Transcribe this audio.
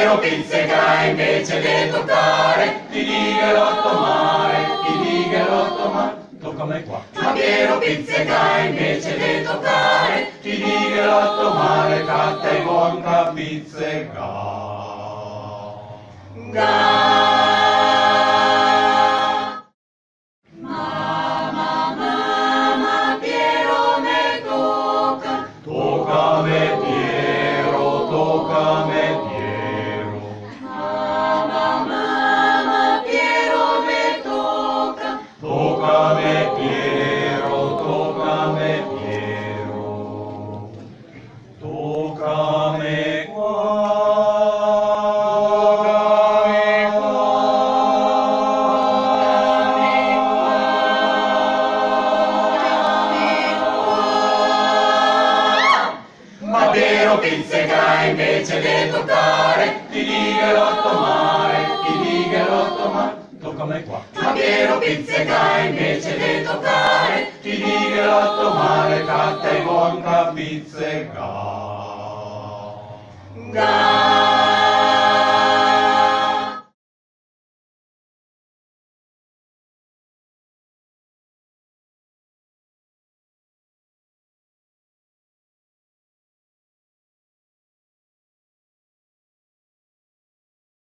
Piero pizzica invece di toccare, ti dico tomare, ti dico tomare, toccami qua. Ma Piero pizzica invece di toccare, ti dico tomare, che te buon pizzica. Mamma, Piero me tocca. Toccami Piero, toccami Piero. Mamma, Piero me tocca. Toccami Piero, toccami Piero. Toccami qua. Ma Piero pizzica invece di toccare, ti dico tomare, ti dico tomare, toccami qua. Ma Piero pizzica invece di toccare, ti dico tomare, che te buon pizzica.